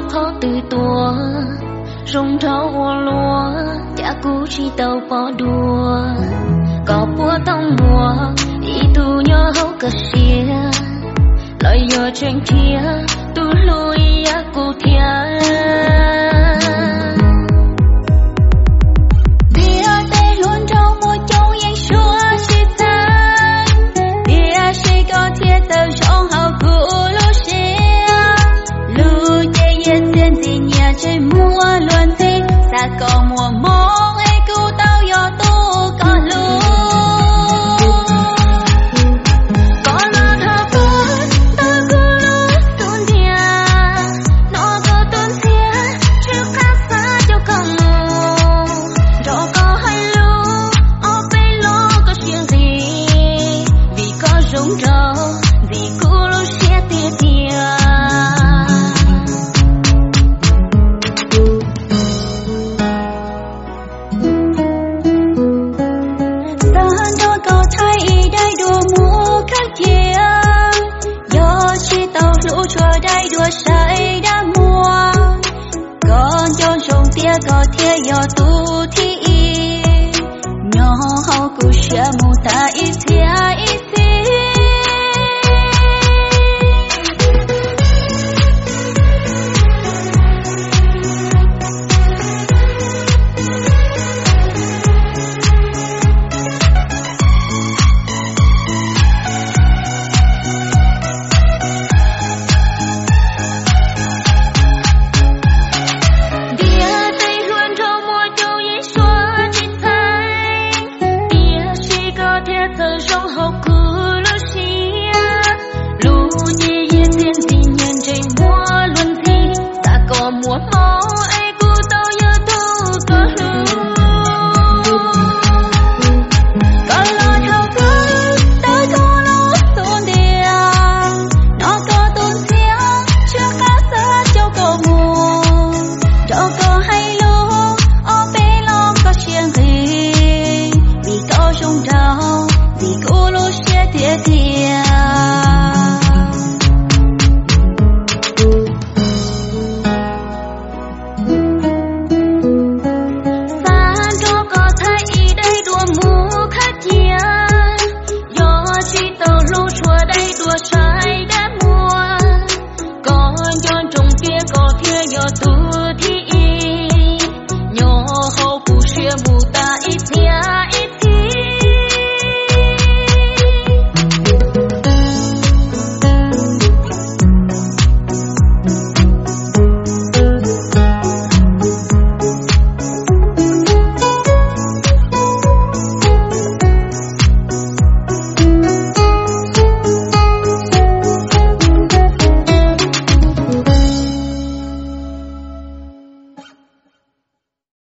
khó từ tua rung thấu lúa đã cú chi tàu bỏ đùa có búa tông mùa ý tu nhớ hấu cờ xìa lời giờ trên kia tu lui á cụ thia có mùa mong ai cứu tao do tu có lu có lo thơ tốt ta cứu lu tuôn dia nó có tuôn xia chưa khác xa cho con rồi có hay lu ở bên lo có chuyện gì vì có rung râu vì cứu lu sẽ tia tia có thể do tu thi nhỏ hậu cụ sẽ mù ta ít